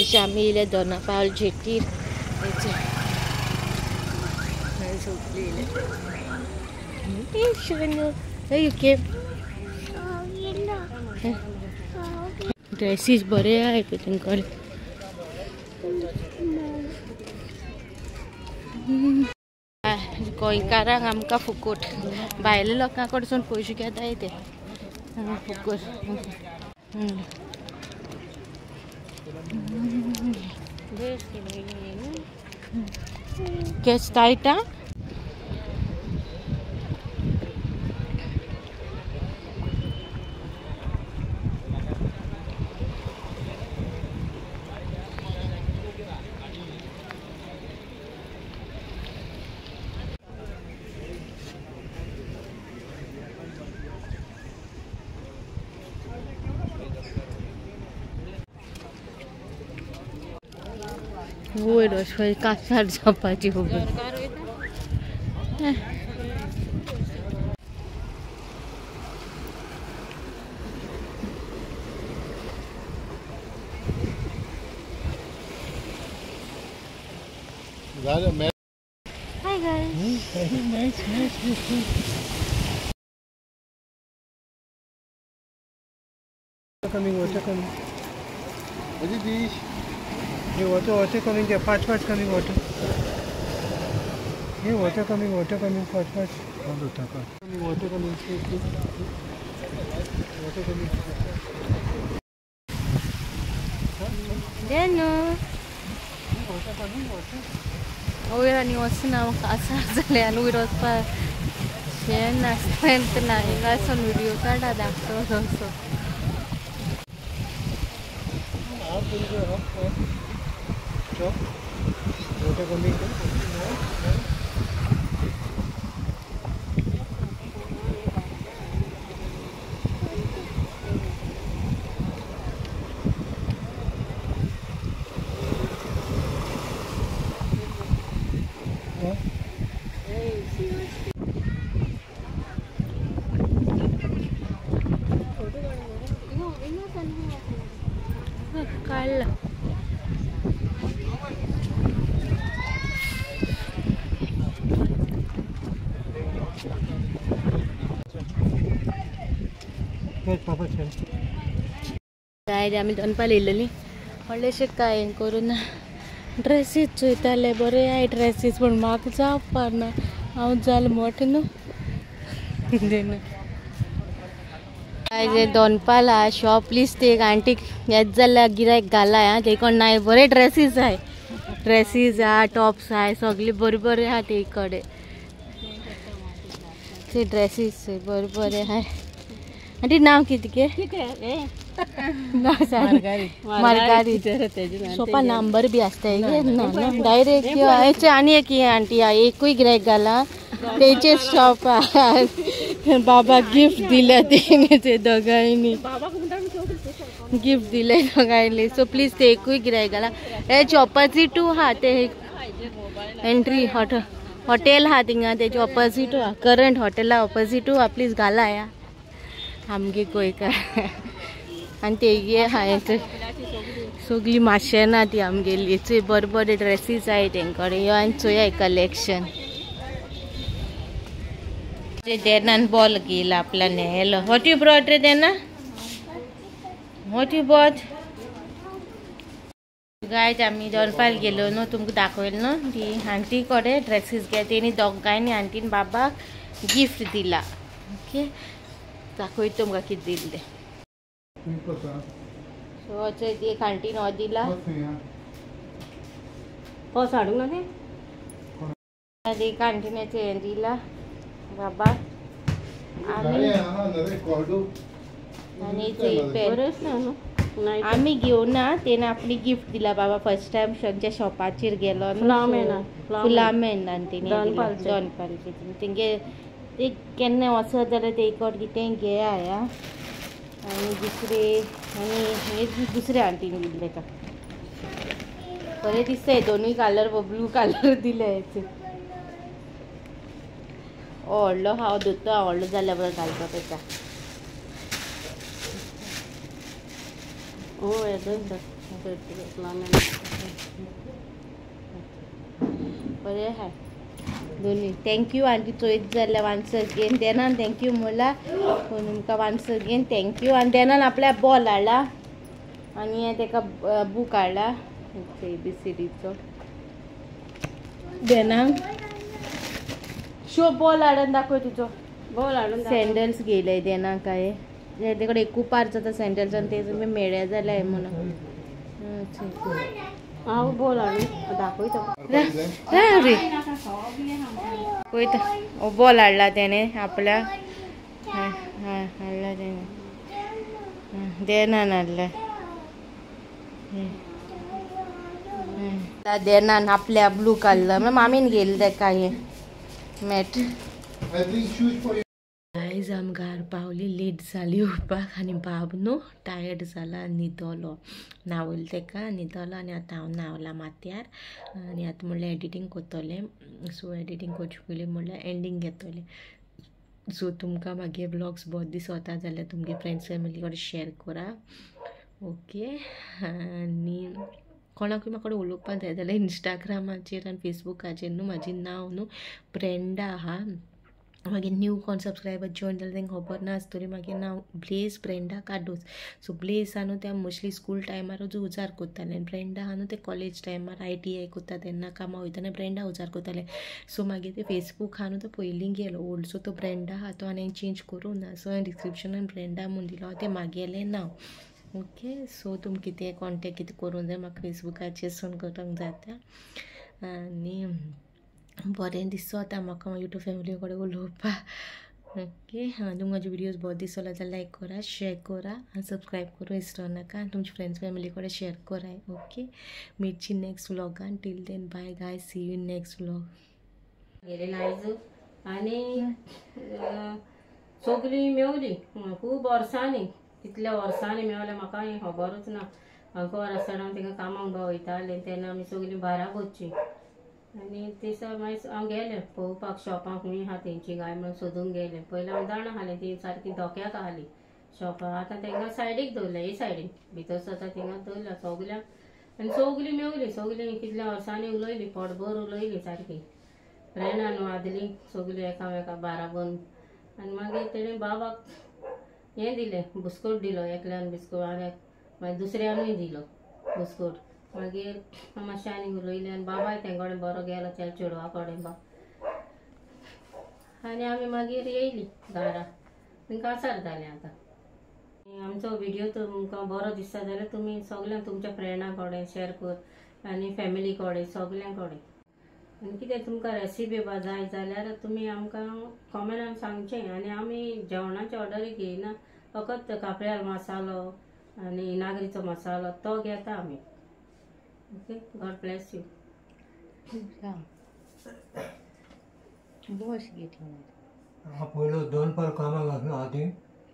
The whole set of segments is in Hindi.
आम्ही इले दोनापावल जेटीर ड्रेसीस बरे आहे तेंकडे गोंयकारांक आमकां फुकट भायल्या लोकां कडसून पयशे घेताय ते फुकट Kes taita वो रसोई कासार चपाती होगी Hi guys. Nice. Coming. What is this? Hey, water coming there. Fast coming water. Hey, water coming. Fast. Water coming. Water coming. Deno. Water coming. Oira ni wasina kasar zale alu irospa. Shena strength na ila son video kada dakto so. Water coming. Kala. Papa चल. काय आम्ही दोनपाल येयलेली व्हडलेशे काय करून ड्रेसीस चोयताले बरे आय ड्रेसीस पण म्हाका जावपाना हांव जाल मोठे न्हू काय दोनपाल शॉप लिस्ट एक आंटीक येत जाल्यार गिरायक घालाय हा ते कोण नाय बरे ड्रेसीस आय टॉप्स आय सगळे बरे आहा ते कडे ते ड्रेसीस बरे आहाय आंटी नाव कितके मारगारी सोपा नंबर भी आसता डायरेक्ट आनी एक आंटी एकूय गिरायक घाला तेचे शॉप बाबा गिफ्ट दिले ते दोगांयनी गिफ्ट दिले दोगांयनी सो प्लीज ते एकूय गिरायक घाला हेचे ऑपोजिटू हा ते एंट्री हॉटेल हा थिंगा तेचे ऑपोजिटू हा करंट हॉटेला ऑपोजिटू हा प्लीज घाला या आमगे गोंयकार आनी तेगे हाय सगळी माशेनां ती आमगेली हेचे बरे ड्रेसीस आहाय तेंकडे यो आनी चोया कलेक्शन देनान बॉल घेला आपला नेलो व्हॉट यू ब्रॉट रे देना व्हॉट यू बॉट गायज आमी दोनपाल गेलो न्हू तुमकां दाखयलो न्हू ती आंटी कडे ड्रेसीस घे तेणी दोगांयनी आंटीन बाबाक गिफ्ट दिला ओके दाखय तुमकां कितें दिल्लें सो अशें ती एक आंटीन हो दिला हो साडूंक ना ती एक आंटीनेचे हें दिला बाबा आम्ही घेऊन ना तेने आपली गिफ्ट दिला बाबा फर्स्ट टाइम त्यांच्या शॉपाचेर गेलो फुलामेन दोनपालचे तेंगे ते केन्ना वचत जाल्यार ते इकड कितें घे आया आनी दुसरे आंटीन दिले का बरें दिसता दोनूय कलर ब्लू कलर दिले व्हडलो हांव धुतो व्हडलो जाल्यार बरो घालता तेका बरें आहा दोनी. थँक्यू आंटी चोयत जाल्यार वान्स अगेन. देनान थँक्यू म्हणला तुमकां वान्स अगेन थँक्यू. आनी देनान आपल्या बॉल हाडला आनी हे तेका बूक हाडला ABCDचो. देनान शो बॉल हाडून दाखय तुजो. बॉल हाडून सँडल्स घेयले देना काय ते कडेन एकू पार जाता सँडल्स आनी ते तुमी मेळ्ळे जाल्यार म्हणून. हांव बॉल हाडून दाखयता रे पळयता. हो बॉल हाडला तेणे आपल्या हाडला तेणे देनान हाडला. देनान आपल्या ब्लू काडला म्हणजे मामीन घेयला तेका हे मॅट. गायज आम घार पावली. लेट जाली उठपाक आनी बाब न्हू टायर्ड जाला न्हिदलो. न्हावयले तेका न्हिदलो आनी आतां हांव न्हावला माथ्यार आनी आतां म्हणल्यार एडिटींग कोत्तोलें. सो एडिटींग करचे पयलीं म्हणल्यार एंडींग घेतोलें. सो तुमकां मागीर ब्लॉग्स बहुत दीस वता जाल्यार तुमगे फ्रेंड्स फॅमिली कडेन शेअर करा. ओके आनी कोणाकूय म्हाका उलोवपाक जाय जाल्यार इंस्टाग्रामाचेर आनी फेसबुकाचेर न्हू म्हाजें नांव न्हू ब्रेंडा आहा. मागीर न्यू कोण सबस्क्रायबर जॉइन जाल्यार तांकां खबर ना आसतली. मागीर नांव Blaise Brenda Cardoz. So Blaise आहा न्हू ते मोस्टली स्कूल टायमारूच उजार कोत्ताले. ब्रेंडा आहा न्हू ते कॉलेज टायमार ITI कोत्ता तेन्ना कामा वयताना ब्रेंडा उजार कोत्ताले. सो मागीर ते फेसबूक आहा न्हू तो पयलीं गेलो ओल्ड. सो तो ब्रेंडा आहा तो हांवें चेंज करूं ना. सो हांवें डिस्क्रिप्शनान ब्रेंडा म्हूण दिलो तें म्हागेलें नांव. ओके सो तुमी कितें कॉन्टेक्ट कितें करूंक जाय म्हाका फेसबुकाचेर सून करूंक जाता. आनी बरें दिसता म्हाका यूट्यूब फॅमिली कडेन उलोवपाक. ओके तुमकां म्हाजे विडियोज बहुत दिसलो जाल्यार लायक करा शेअर करा आनी सबस्क्रायब करूं विसरो नाका आनी तुमच्या फ्रेंड्स फॅमिली कडेन शेअर कराय. ओके मेटची नेक्स्ट व्लॉगान. Till then bye guy see you in next vlog. गेले नायज आनी सगळीं मेवली खूब वर्सांनी. कितल्या वर्सांनी मेवले म्हाका खबरूच ना. हांव घर आसतना ताका कामाक वयतालें तेन्ना आमी सगळीं बाराक वचचीं. आनी दिसा मागीर हांव गेलें पळोवपाक शॉपाक खंय आहा तेंची गाय म्हणून सोदूंक गेलें. पयलीं हांव जाणा आसलें ती सारकी धोक्याक आसली शॉपां. आतां तांकां सायडीक दवरल्या हे सायडीन भितर सरता थिंगा दवरल्या सगल्यांक. आनी सगळीं मेवली. सगळीं कितल्या वर्सांनी उलयली पोटभर उलयली सारकी. फ्रेंडां न्हू आदलीं सगळीं एकामेकाक बाराबन. आनी मागीर तेणें बाबाक हें दिलें बुस्कोट दिलो एकल्यान बिस्कोट आनी मागीर दुसऱ्यानूय दिलो बुस्कोट. मागीर मातशें आनी उलयलें आनी बाबाय तेंच्या कडेन बरो गेलो त्या चेडवा कडेन आनी आमी मागीर येयलीं घरा. तांकां आसार जालें आतां. आमचो व्हिडियो तुमकां बरो दिसता जाल्यार तुमी सगळ्यांक तुमच्या फ्रेंडां कडेन शेअर कर आनी फॅमिली कडेन सगळ्यां कडेन. आनी कितें तुमकां रेसिपी जाय जाल्यार तुमी आमकां कॉमेंटान सांगचें. आनी आमी जेवणाची ऑर्डरी घेयना फकत काफ्रियाल मसालो आनी नागरीचो मसालो तो घेता आमी. Okay God bless you. Bus घेतली पयलो दोनपार कामाक आसलो आदी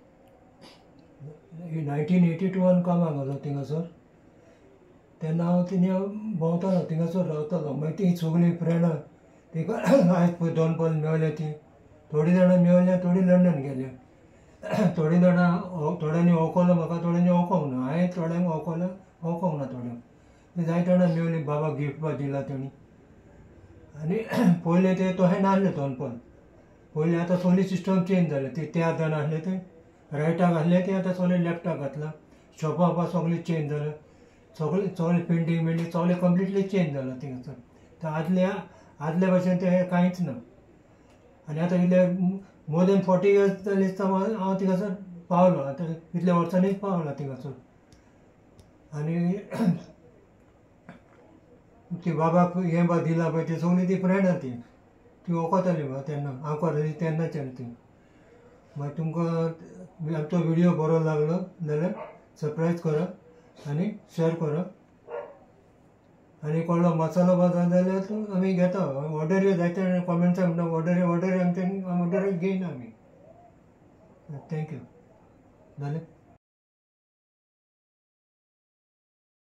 1982 कामाक आसलो थिंगासर. तेन्ना हांव थिंगा भोंवतालो थिंगासर रावतालो. मागीर ती सगळीं फ्रेंडां तिका आयज पळय दोनपार मेवल्या ती. थोडीं जाणां मेवल्या थोडीं लंडन गेल्या. थोडीं जाणां थोड्यांनी वळखलो म्हाका थोड्यांनी वळखोंक ना. हांवें थोड्यांक वळखलो वळखोंक ना थोड्यांक. जाय जाणां मेवली बाबा गिफ्ट बा दिला तेणी. आनी पयलीं ते तशें नासलें दोनपार. पयलीं आतां सगळी सिस्टम चेंज जालें. ते त्या जाण आसले ते रायटाक आसले ते आतां सगळे लॅफ्टाक घातला. शॉपां बा सगळीं चेंज जालें. सगळें पेंटींग बिंटींग सगळें कंप्लिटली चेंज जालां थिंगासर. तर आदल्या भशेन ते कांयच ना. आनी आतां कितले मोर देन 40 years जालें दिसता हांव थिंगासर पावलो. आतां इतल्या वर्सांनीच पावला थिंगासर. आनी ती बाबाक हें बा दिलां पळय ती सगळीं ती फ्रेंडां ती वळखताली म्हाका तेन्ना हांव करताली तेन्नाच्यान ती. मागीर तुमकां आमचो व्हिडियो बरो लागलो जाल्यार सबस्क्रायब करा आनी शेअर करा. आनी कोणलो मसालो बा जाय जाल्यार आमी घेता. ऑर्डरी जायते कॉमेंट्सां म्हणटा ऑर्डरी आमच्यानी ऑर्डरी घेयना आमी. थँक्यू जालें.